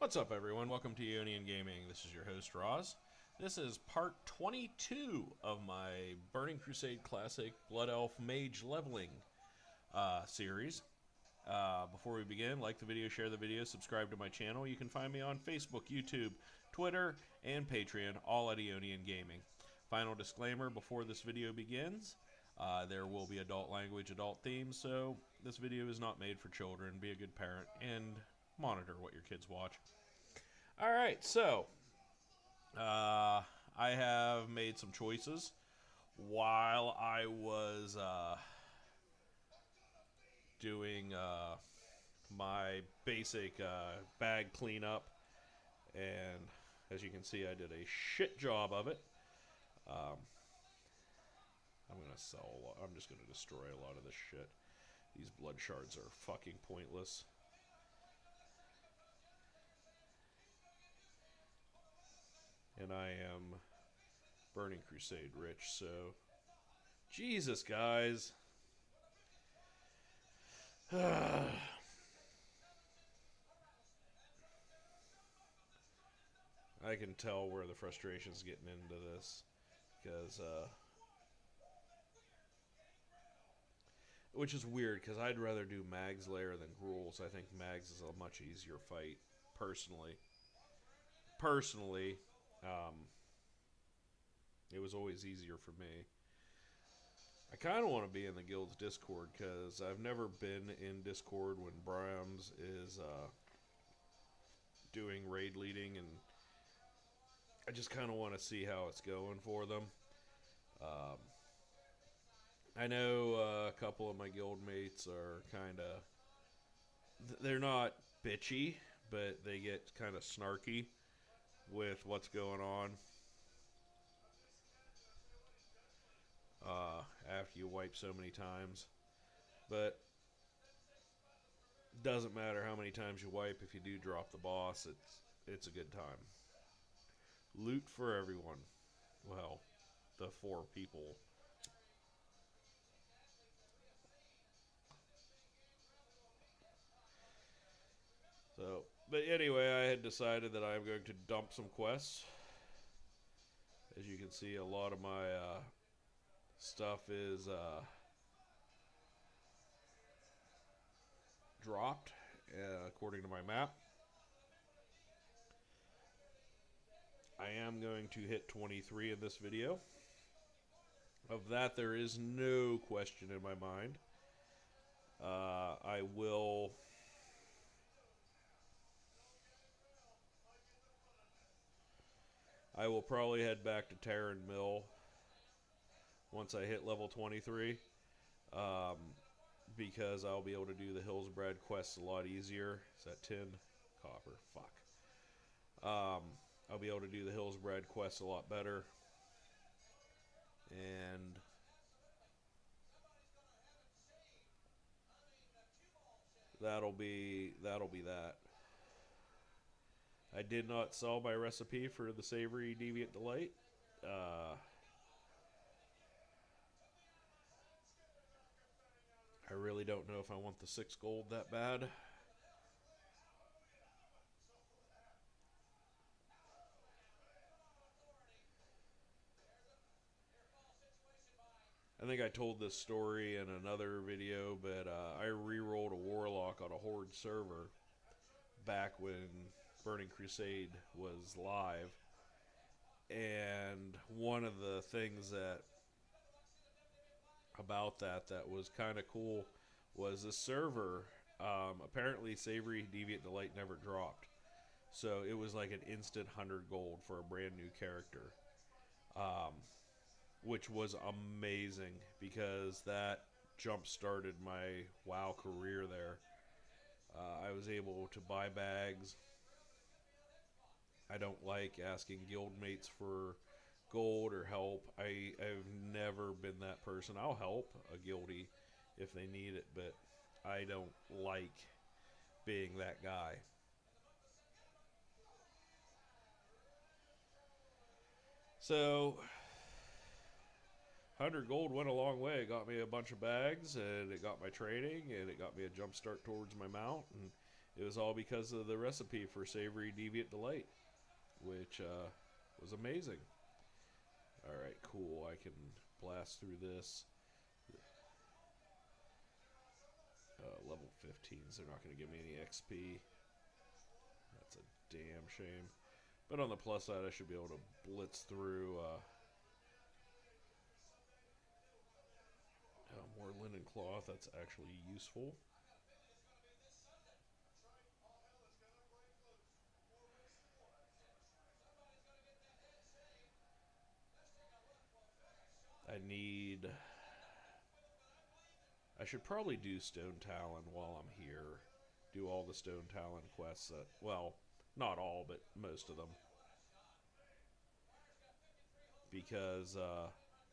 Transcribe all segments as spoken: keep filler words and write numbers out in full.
What's up, everyone? Welcome to Eonian Gaming. This is your host, Roz. This is part twenty-two of my Burning Crusade Classic Blood Elf Mage Leveling uh, series. Uh, before we begin, like the video, share the video, subscribe to my channel. You can find me on Facebook, YouTube, Twitter, and Patreon, all at Eonian Gaming. Final disclaimer before this video begins. Uh, there will be adult language, adult themes, so this video is not made for children. Be a good parent and monitor what your kids watch. Alright, so uh, I have made some choices while I was uh, doing uh, my basic uh, bag cleanup, and as you can see, I did a shit job of it. Um, I'm gonna sell a lot. I'm just gonna destroy a lot of this shit. These blood shards are fucking pointless. And I am Burning Crusade rich, so Jesus, guys. I can tell where the frustration's getting into this, because uh which is weird, because I'd rather do Mag's Lair than Gruul's. I think Mag's is a much easier fight, personally. Personally, um, it was always easier for me. I kind of want to be in the guild's Discord, because I've never been in Discord when Brahms is uh, doing raid leading, and I just kind of want to see how it's going for them. Um, I know uh, a couple of my guild mates are kind of, they're not bitchy, but they get kind of snarky with what's going on uh, after you wipe so many times. But doesn't matter how many times you wipe. If you do drop the boss, it's it's a good time. Loot for everyone. Well, the four people. So, but anyway, I had decided that I'm going to dump some quests. As you can see, a lot of my uh, stuff is uh, dropped, uh, according to my map. I am going to hit twenty-three in this video. Of that, there is no question in my mind. Uh, I will... I will probably head back to Terran Mill once I hit level twenty-three, um, because I'll be able to do the Hillsbrad quests a lot easier. Is that tin? Copper. Fuck. Um, I'll be able to do the Hillsbrad quests a lot better. And that'll be that'll be that. I did not sell my recipe for the Savory Deviant Delight. Uh, I really don't know if I want the six gold that bad. I think I told this story in another video, but uh, I re-rolled a Warlock on a Horde server back when Burning Crusade was live. And one of the things that about that that was kind of cool was the server, um, apparently Savory Deviant Delight never dropped. So it was like an instant one hundred gold for a brand new character. Um, which was amazing, because that jump-started my WoW career there. Uh, I was able to buy bags. I don't like asking guildmates for gold or help. I, I've never been that person. I'll help a guildie if they need it, but I don't like being that guy. So one hundred gold went a long way. It got me a bunch of bags, and it got my training, and it got me a jump start towards my mount, and It was all because of the recipe for Savory Deviant Delight, which uh, was amazing. Alright, cool. I can blast through this. Uh, level fifteens, they're not going to give me any X P. That's a damn shame. But on the plus side, I should be able to blitz through. Uh, uh, more linen cloth, that's actually useful. I need... I should probably do Stone Talon while I'm here. Do all the Stone Talon quests that... Well, not all, but most of them. Because, uh...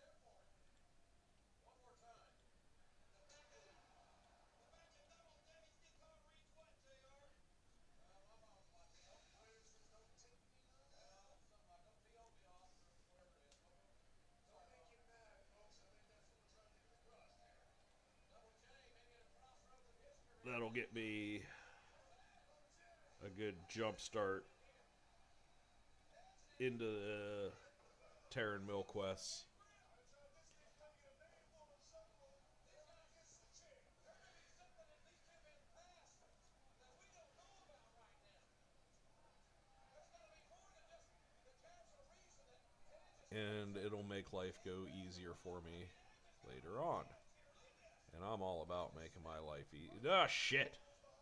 that'll get me a good jump start into the Terran Mill quests. And it'll make life go easier for me later on. And I'm all about making my life easy. Ah, shit!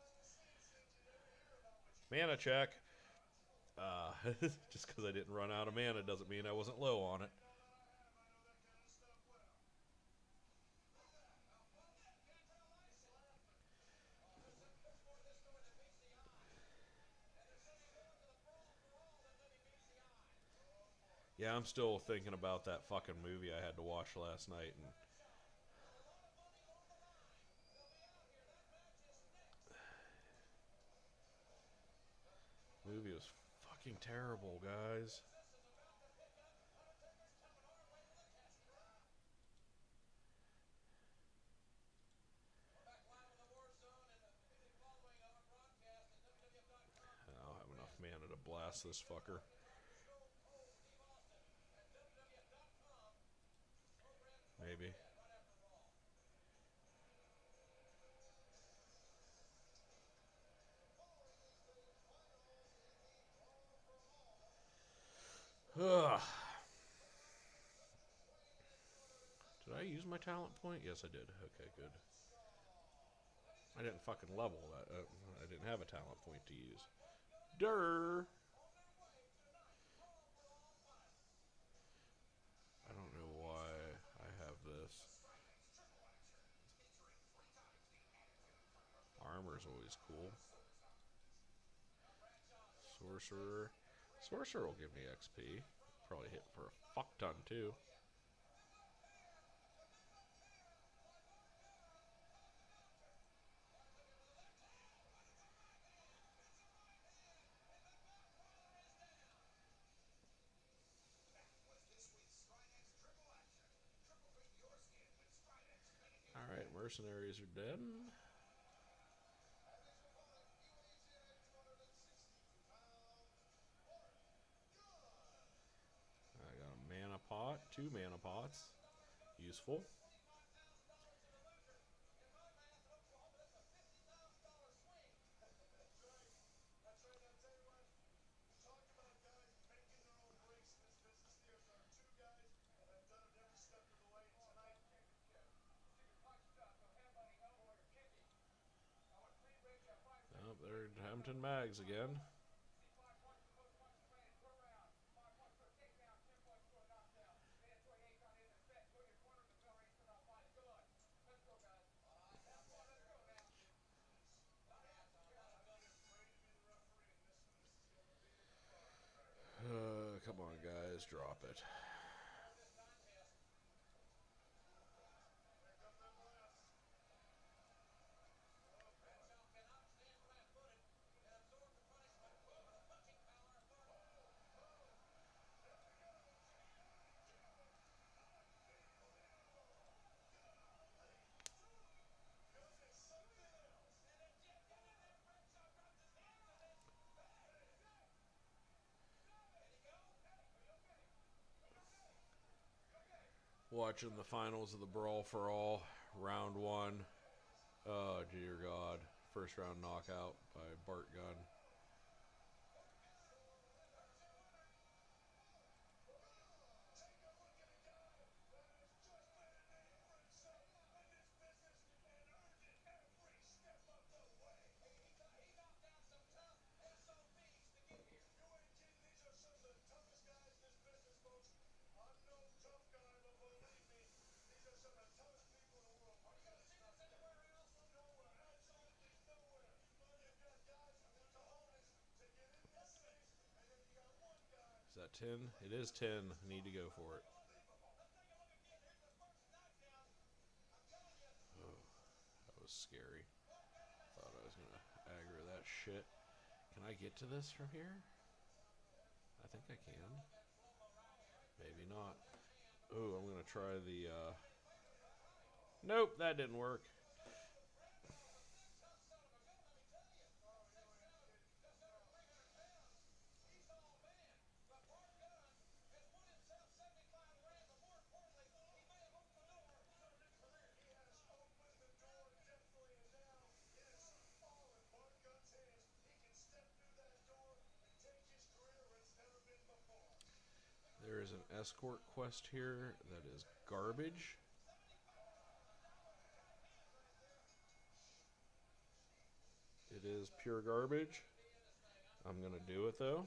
Mana check. Uh, just because I didn't run out of mana doesn't mean I wasn't low on it. Yeah, I'm still thinking about that fucking movie I had to watch last night, and the movie was fucking terrible, guys. I don't have enough mana to blast this fucker. Maybe. Ugh. Did I use my talent point? Yes, I did. Okay, good. I didn't fucking level that. Uh, I didn't have a talent point to use. Durr. I don't know why I have this. Armor's always cool. Sorcerer. Sorcerer will give me X P. Probably hit for a fuck ton, too. Alright, mercenaries are dead. I got a mana pot, two mana pots. Useful. Oh, they're Hampton Mags again. Uh, come on, guys, drop it. Watching the finals of the Brawl for All, round one. Oh, dear God. First round knockout by Bart Gunn. Is that ten? It is ten. I need to go for it. Oh, that was scary. Thought I was going to aggro that shit. Can I get to this from here? I think I can. Maybe not. Oh, I'm going to try the... Uh... Nope, that didn't work. There is an escort quest here that is garbage. It is pure garbage. I'm going to do it, though.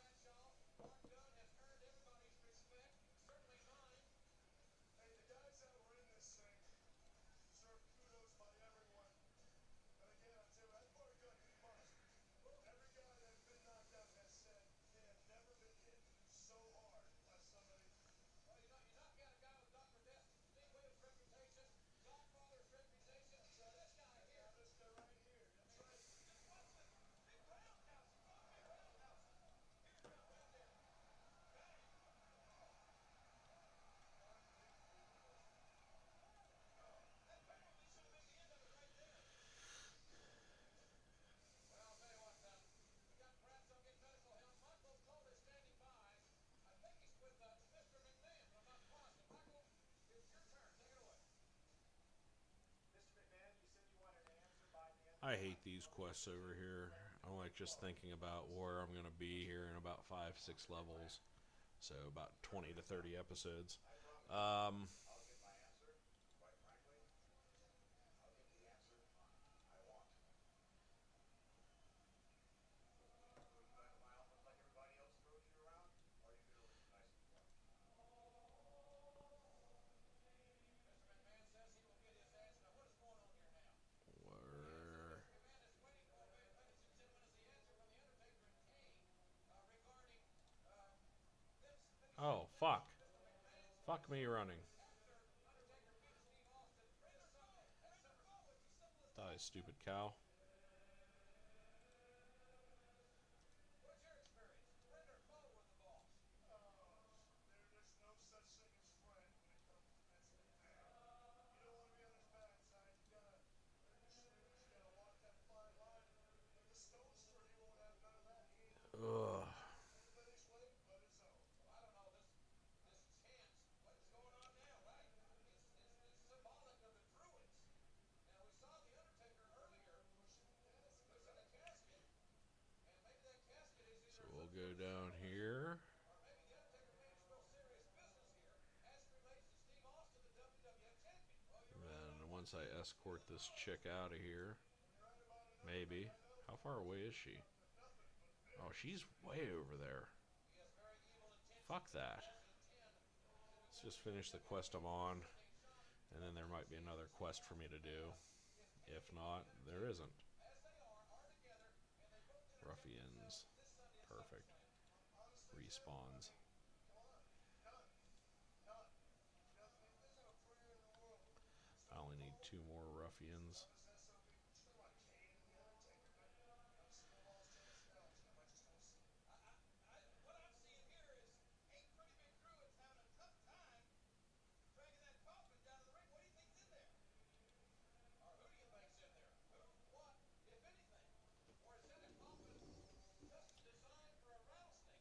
I hate these quests over here. I like just thinking about where I'm going to be here in about five, six levels. So about twenty to thirty episodes. Um, where... Oh, fuck. Fuck me running. Die, stupid cow. Ugh. So we'll go down here. And then once I escort this chick out of here, maybe. How far away is she? Oh, she's way over there. Fuck that. Let's just finish the quest I'm on, and then there might be another quest for me to do. If not, there isn't. Ruffians. Perfect. Respawns. I only need two more ruffians.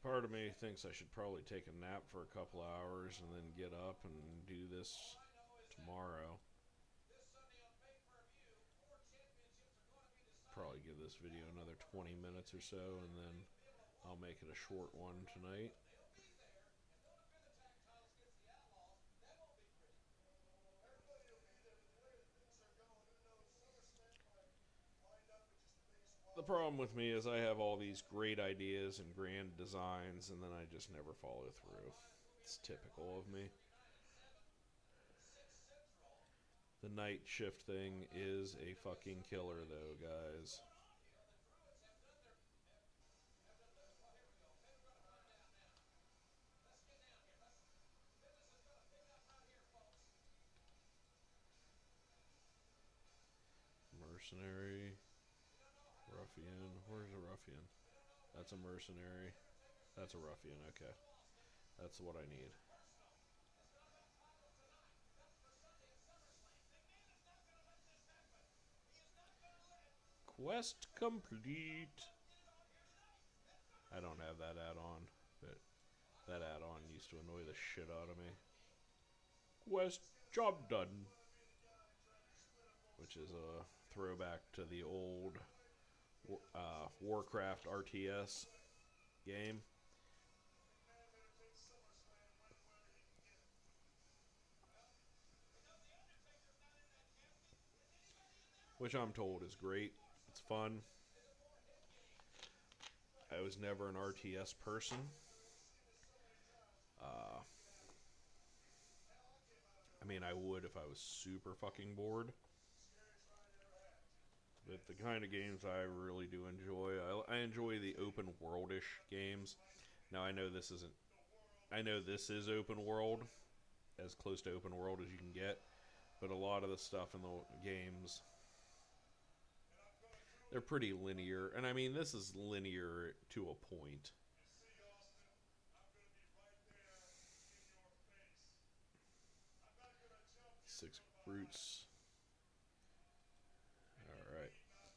Part of me thinks I should probably take a nap for a couple hours and then get up and do this tomorrow. Probably give this video another twenty minutes or so, and then I'll make it a short one tonight. The problem with me is I have all these great ideas and grand designs, and then I just never follow through. It's typical of me. The night shift thing is a fucking killer, though, guys. Mercenary. Ruffian. Where's a ruffian? That's a mercenary. That's a ruffian, okay. That's what I need. Quest complete. I don't have that add-on, but that add-on used to annoy the shit out of me. Quest job done. Which is a throwback to the old uh, Warcraft R T S game. Which I'm told is great. It's fun. I was never an R T S person. Uh, I mean, I would if I was super fucking bored. But the kind of games I really do enjoy, I, I enjoy the open world-ish games. Now I know this isn't, I know this is open world, as close to open world as you can get, but a lot of the stuff in the games, they're pretty linear. And I mean, this is linear to a point. Six brutes. Alright.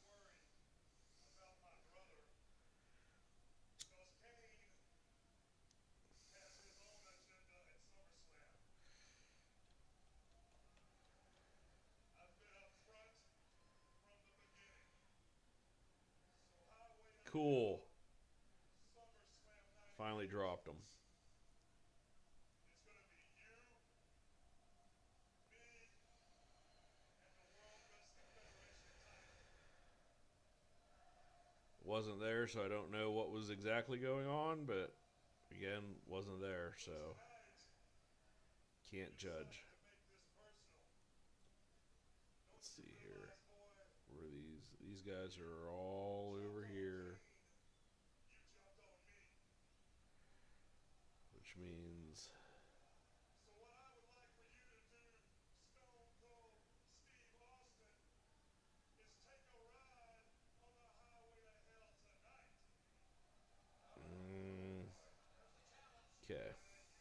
Cool. Finally dropped them. Wasn't there, so I don't know what was exactly going on, but again, wasn't there, so can't judge. Let's see here. Where these these guys are all over here. Which means mm, okay.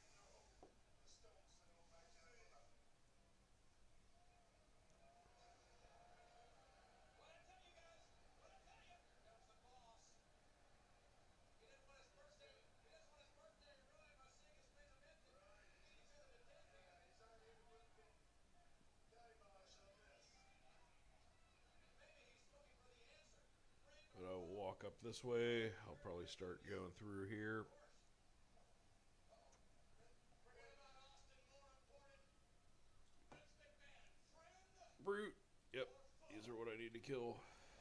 But I'll walk up this way. I'll probably start going through here. Brute. Yep. These are what I need to kill.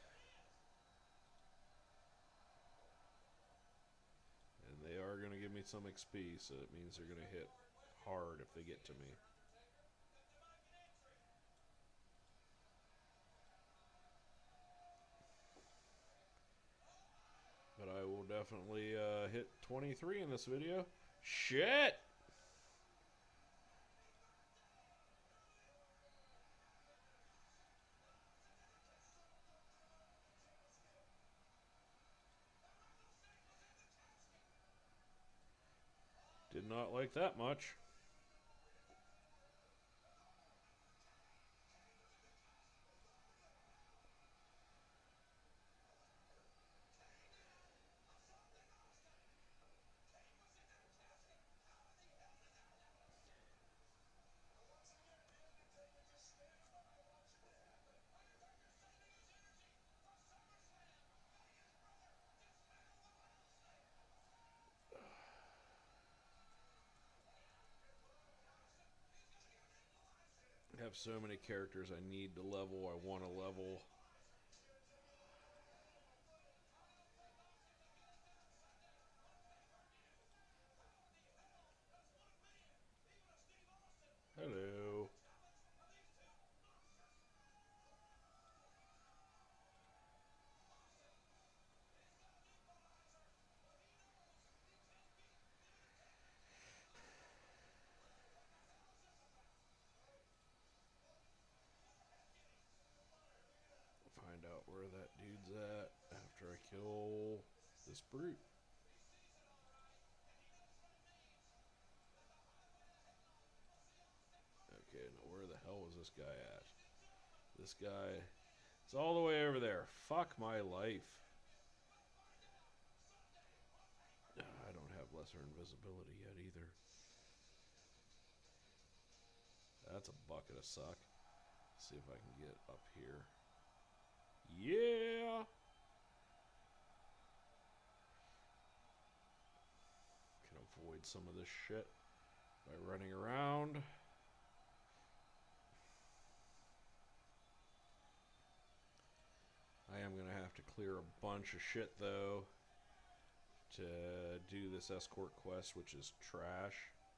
And they are going to give me some X P, so it means they're going to hit hard if they get to me. But I will definitely uh, hit twenty-three in this video. Shit! Did not like that much. have so many characters I need to level, I want to level. Hello. Find out where that dude's at after I kill this brute. Okay, now where the hell is this guy at? This guy, it's all the way over there. Fuck my life. I don't have lesser invisibility yet either. That's a bucket of suck. Let's see if I can get up here. Yeah! Can avoid some of this shit by running around. I am going to have to clear a bunch of shit, though, to do this escort quest, which is trash.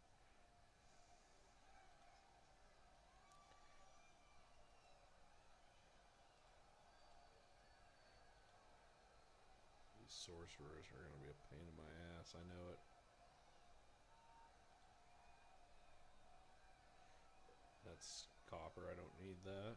These sorcerers are going to be a pain in my ass, I know it. That's copper, I don't need that.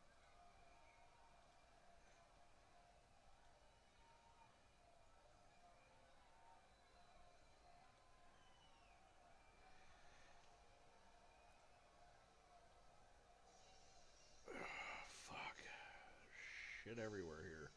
Fuck. Shit everywhere here.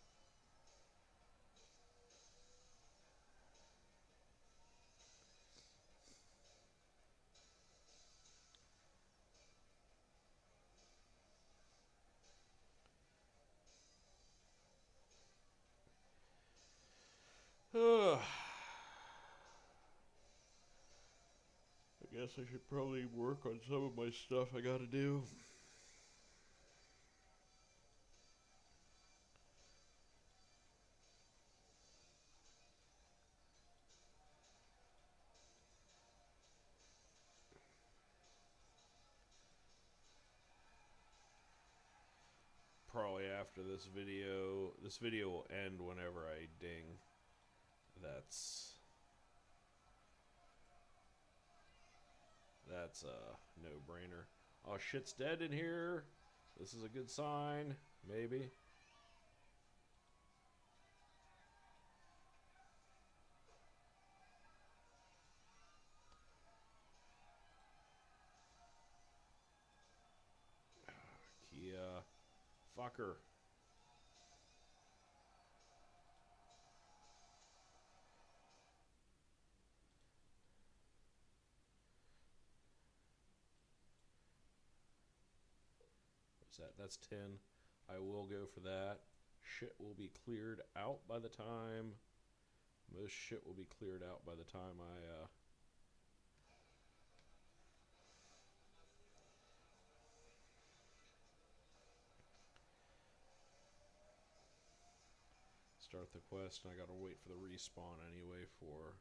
I guess I should probably work on some of my stuff I gotta do. Probably after this video, this video will end whenever I ding. That's that's a no-brainer. Oh, shit's dead in here. This is a good sign, maybe. Kia, fucker. What's that? That's ten. I will go for that. Shit will be cleared out by the time. Most shit will be cleared out by the time I, uh... start the quest, and I gotta wait for the respawn anyway for...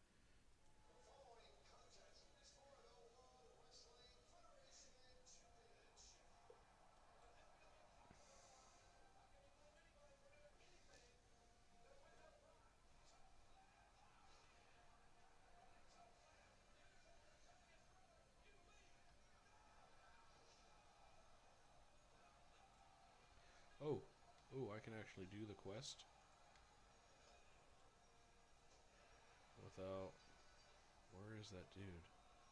Oh, oh, I can actually do the quest without... Where is that dude?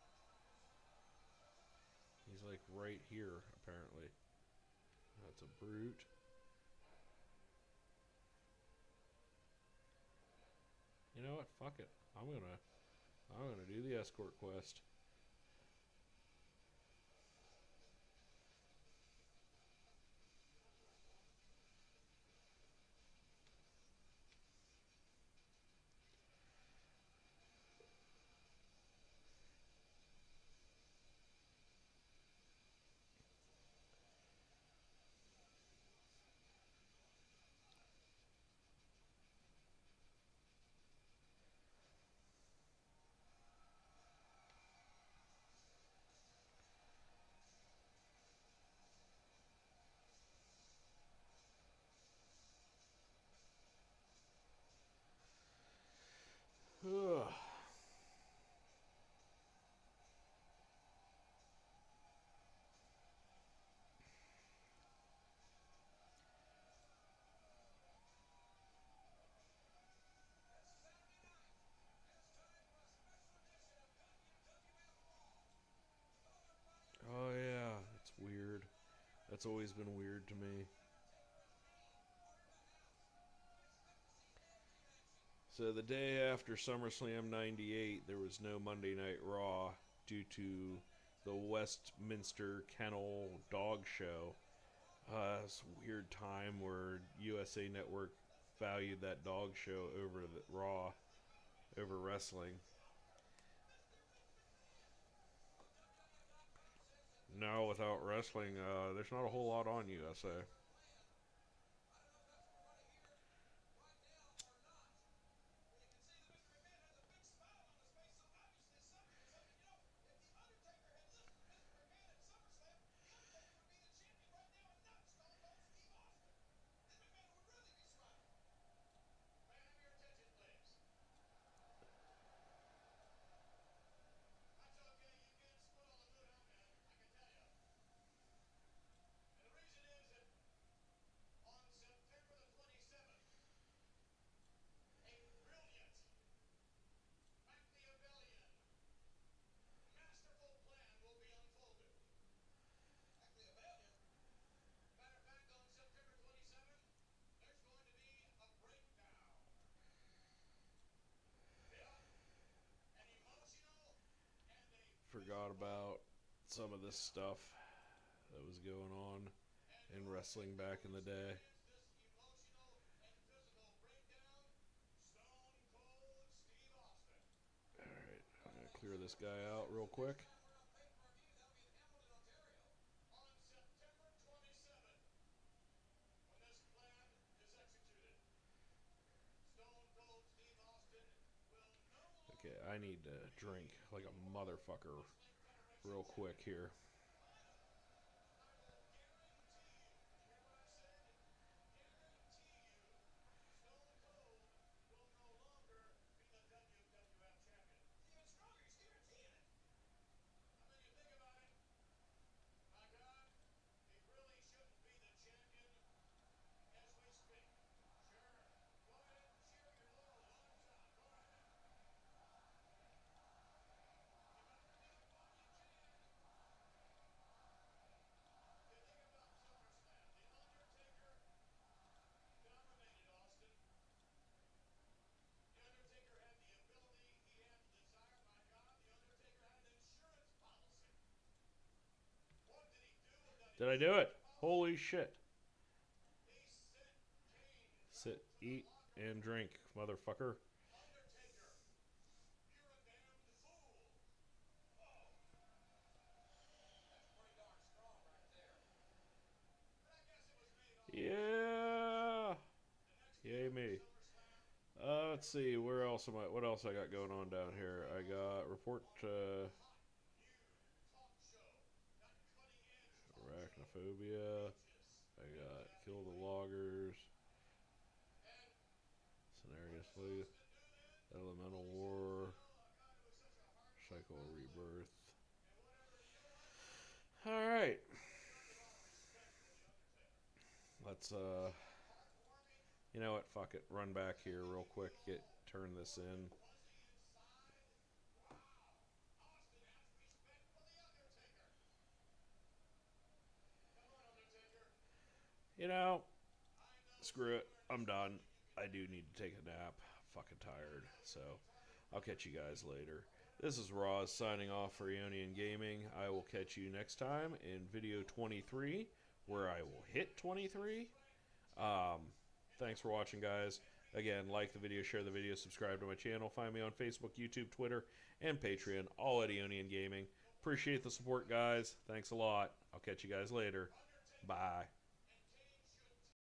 He's like right here, apparently. That's a brute. You know what? Fuck it. I'm gonna, I'm gonna do the escort quest. That's always been weird to me. So the day after SummerSlam ninety-eight, there was no Monday Night Raw due to the Westminster Kennel Dog Show. Uh, it's a weird time where U S A Network valued that dog show over the Raw, over wrestling. Now without wrestling, uh, there's not a whole lot on U S A. Forgot about some of this stuff that was going on in wrestling back in the day. Alright, I'm going to clear this guy out real quick. Okay, I need to drink like a motherfucker real quick here. Did I do it? Holy shit. Sit, eat, and drink, motherfucker. Yeah. Yay me. Uh, let's see, where else am I? What else I got going on down here? I got report uh, arachnophobia. I got kill the loggers. Scenario sleep. Elemental war. Cycle rebirth. All right. Let's uh. You know what? Fuck it. Run back here real quick. Get turn this in. You know, screw it. I'm done. I do need to take a nap. I'm fucking tired. So, I'll catch you guys later. This is Roz signing off for Aeonian Gaming. I will catch you next time in video twenty-three, where I will hit twenty-three. Um, thanks for watching, guys. Again, like the video, share the video, subscribe to my channel. Find me on Facebook, YouTube, Twitter, and Patreon, all at Aeonian Gaming. Appreciate the support, guys. Thanks a lot. I'll catch you guys later. Bye.